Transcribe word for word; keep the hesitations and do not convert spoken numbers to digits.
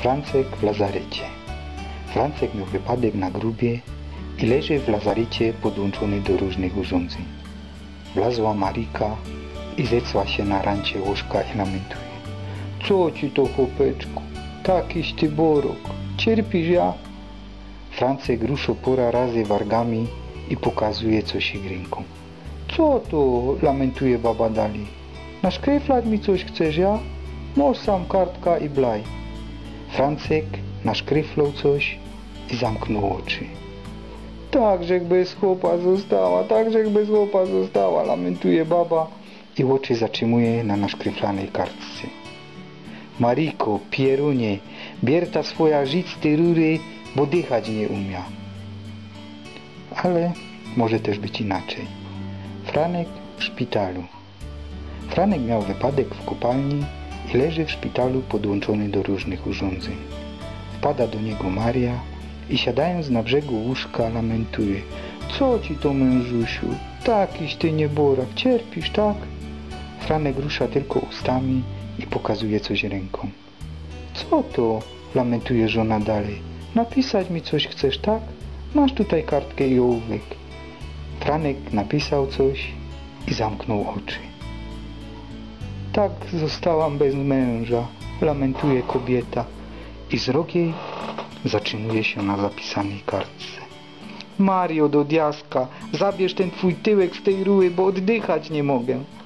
Francek w lazarecie. Francek miał wypadek na grubie i leży w lazarecie podłączony do różnych urządzeń. Wlazła Marika i zecła się na rancie łóżka i lamentuje. Co ci to, chłopeczku? Takiś ty borok. Cierpisz ja? Francek ruszył pora razy wargami i pokazuje coś ręką. Co to? Lamentuje baba dalej. Na szkryflać mi coś chcesz ja? Masz sam kartka i blaj. Francek naszkryflał coś i zamknął oczy. Tak, żech bez chłopa została, tak, żech bez chłopa została, lamentuje baba i oczy zatrzymuje na naszkryflanej kartce. Mariko, pierunie, bierta swoja żyć z tej rury, bo dychać nie umia. Ale może też być inaczej. Franek w szpitalu. Franek miał wypadek w kopalni i leży w szpitalu podłączony do różnych urządzeń. Wpada do niego Maria i siadając na brzegu łóżka lamentuje. Co ci to, mężusiu? Takiś ty nieborak, cierpisz, tak? Franek rusza tylko ustami i pokazuje coś ręką. Co to? Lamentuje żona dalej. Napisać mi coś chcesz, tak? Masz tutaj kartkę i ołówek. Franek napisał coś i zamknął oczy. Tak zostałam bez męża, lamentuje kobieta i wzrok jej zatrzymuje się na zapisanej kartce. Mario, do diaska, zabierz ten twój tyłek z tej rury, bo oddychać nie mogę.